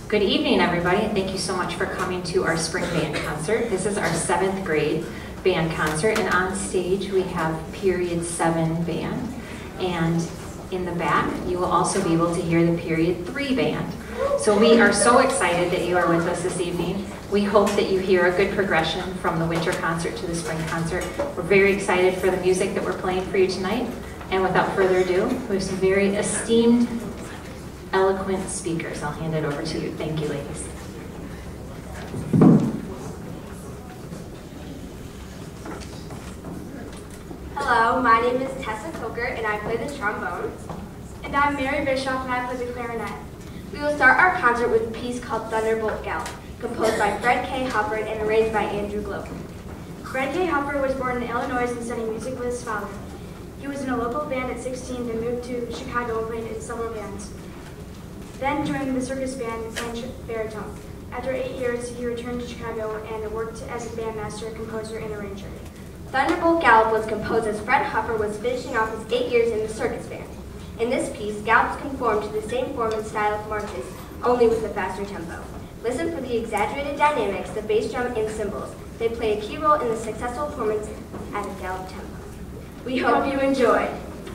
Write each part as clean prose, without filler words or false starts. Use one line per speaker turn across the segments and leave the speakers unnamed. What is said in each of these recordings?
Good evening, everybody, and thank you so much for coming to our spring band concert. This is our 7th grade band concert, and on stage we have Period 7 band, and in the back you will also be able to hear the Period 3 band. So we are so excited that you are with us this evening. We hope that you hear a good progression from the winter concert to the spring concert. We're very excited for the music that we're playing for you tonight, and without further ado, we have some very esteemed, eloquent speakers. I'll hand it over to you. Thank you, ladies.
Hello, my name is Tessa Coker and I play the trombone.
And I'm Mary Bischoff and I play the clarinet.
We will start our concert with a piece called Thunderbolt Gallop, composed by Fred K. Hubbard and arranged by Andrew Glover.
Fred K. Hubbard was born in Illinois and studied music with his father. He was in a local band at 16 and moved to Chicago and played in several bands. Then joined the circus band and sang baritone. After 8 years, he returned to Chicago and worked as a bandmaster, composer, and arranger.
Thunderbolt Gallop was composed as Fred Hubbard was finishing off his 8 years in the circus band. In this piece, gallops conform to the same form and style of marches, only with a faster tempo. Listen for the exaggerated dynamics, the bass drum, and cymbals. They play a key role in the successful performance at a gallop tempo. We hope you enjoy.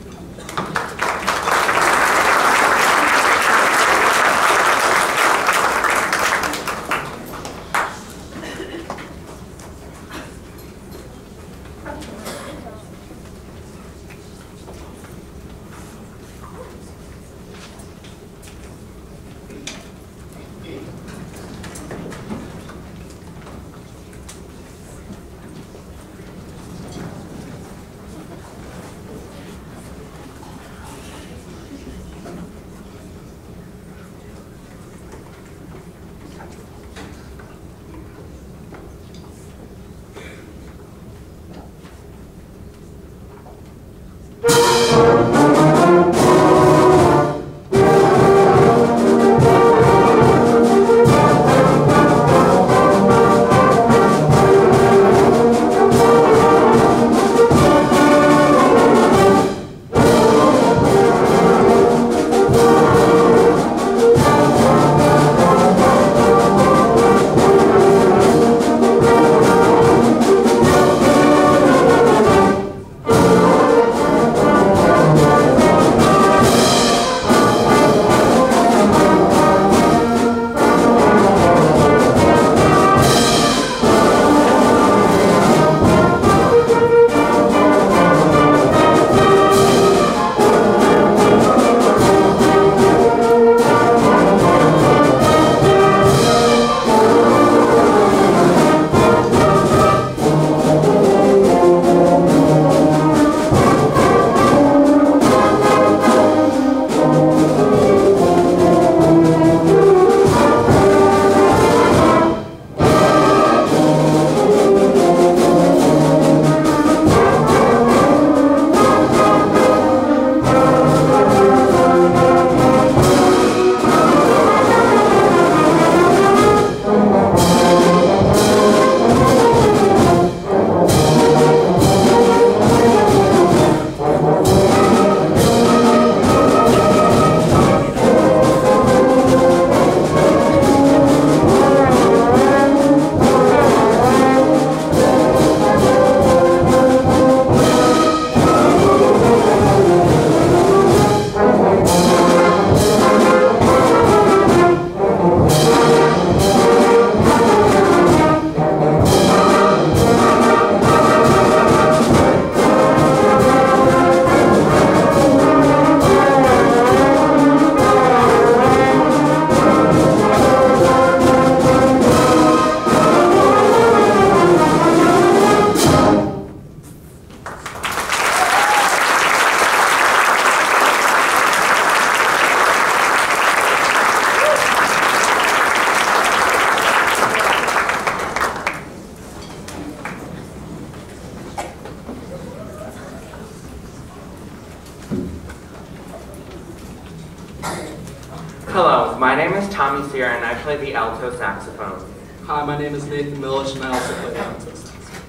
Hello, my name is Tommy Sierra and I play the alto saxophone.
Hi, my name is Nathan Millish and I also play the alto saxophone.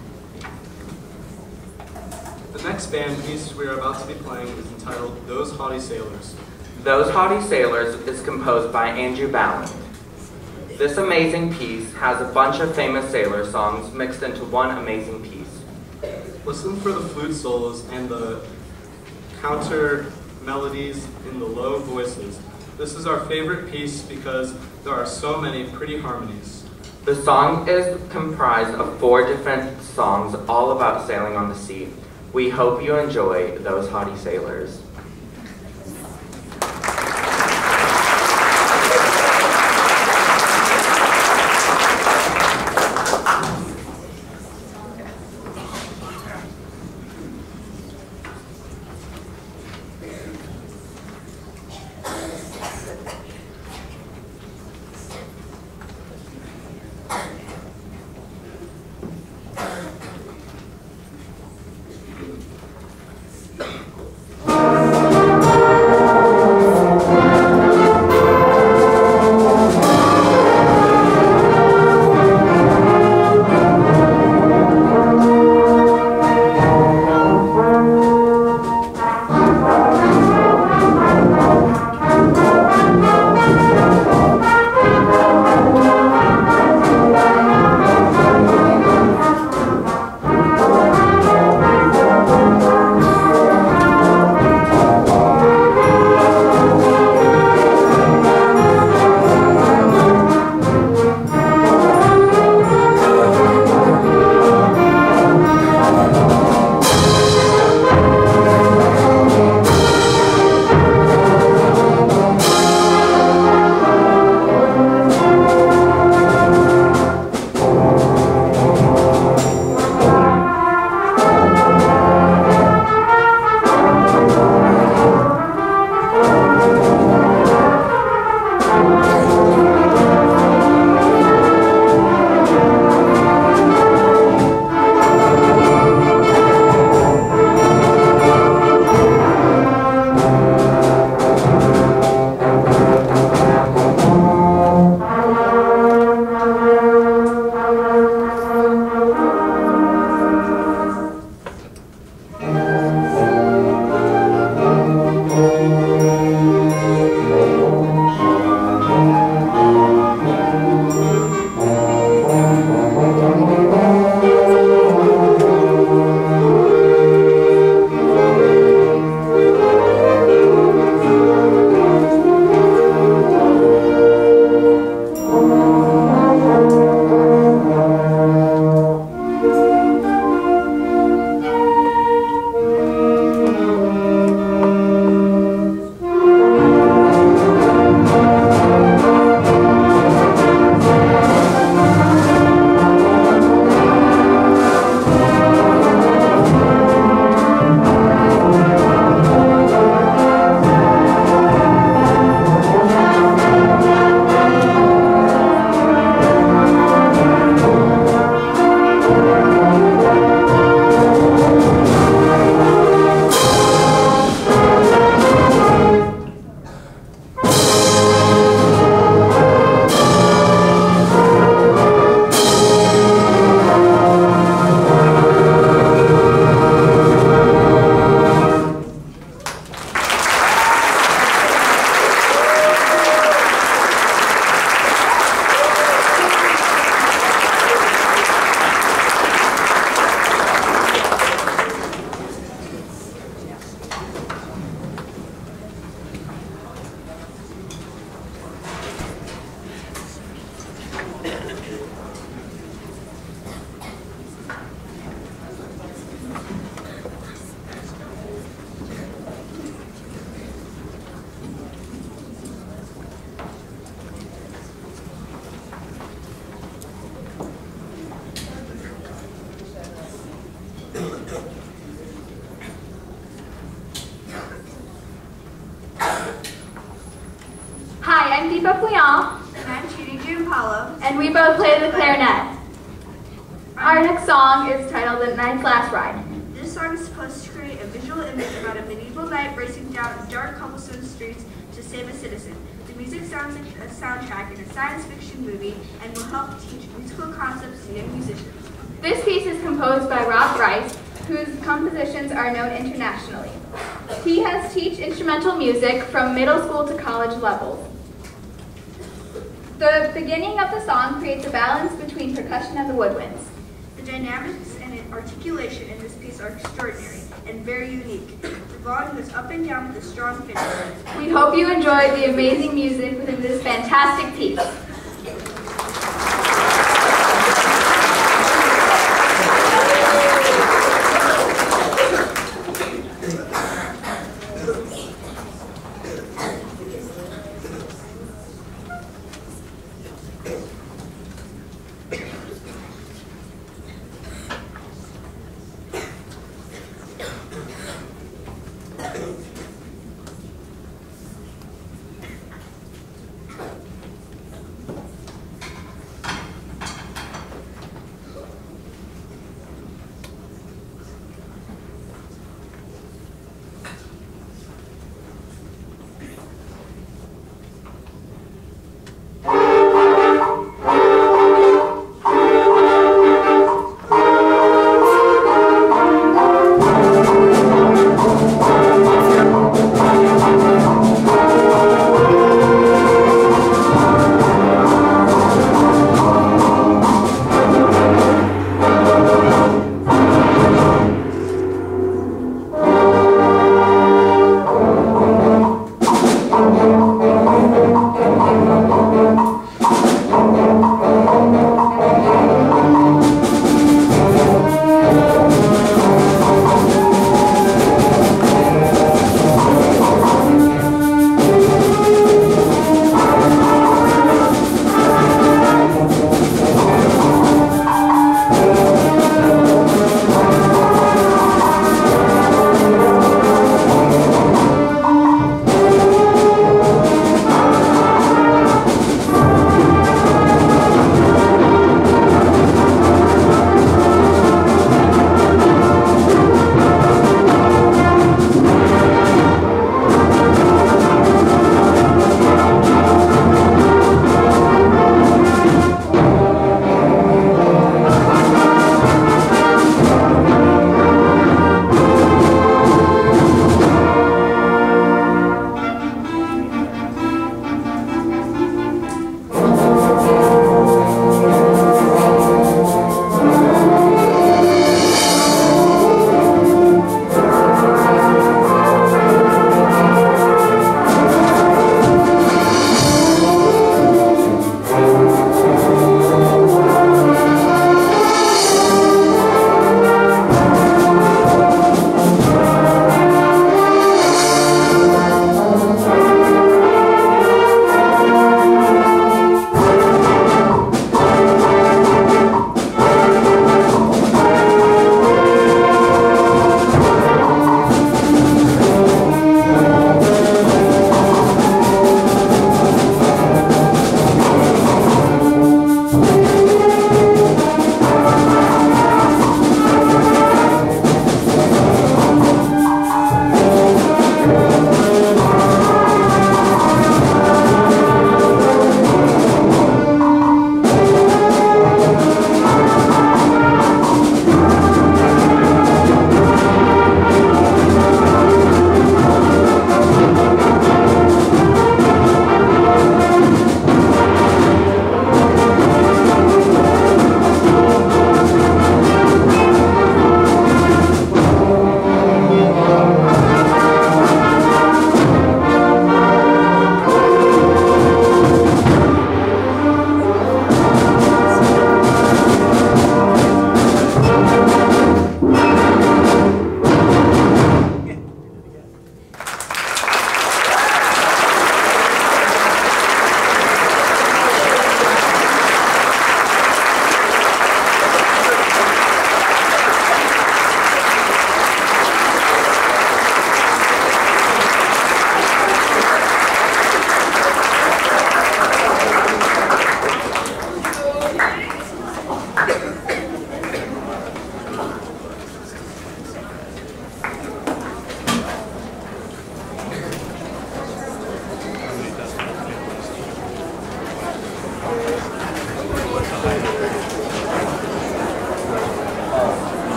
The next band piece we are about to be playing is entitled Those Haughty Sailors.
Those Haughty Sailors is composed by Andrew Ballant. This amazing piece has a bunch of famous sailor songs mixed into one amazing piece.
Listen for the flute solos and the counter melodies in the low voices. This is our favorite piece because there are so many pretty harmonies.
The song is comprised of 4 different songs all about sailing on the sea. We hope you enjoy Those Haughty Sailors.
I'm Deepa Pouillon.
And I'm Judy Giampaolo.
And we both play the clarinet. Our next song is titled The Night's Last Ride.
This song is supposed to create a visual image about a medieval knight racing down dark cobblestone streets to save a citizen. The music sounds like a soundtrack in a science fiction movie and will help teach musical concepts to young musicians.
This piece is composed by Rob Rice, whose compositions are known internationally. He has taught instrumental music from middle school to college levels. The beginning of the song creates a balance between percussion and the woodwinds.
The dynamics and articulation in this piece are extraordinary and very unique. The volume is up and down with a strong finish.
We hope you enjoy the amazing music within this fantastic piece.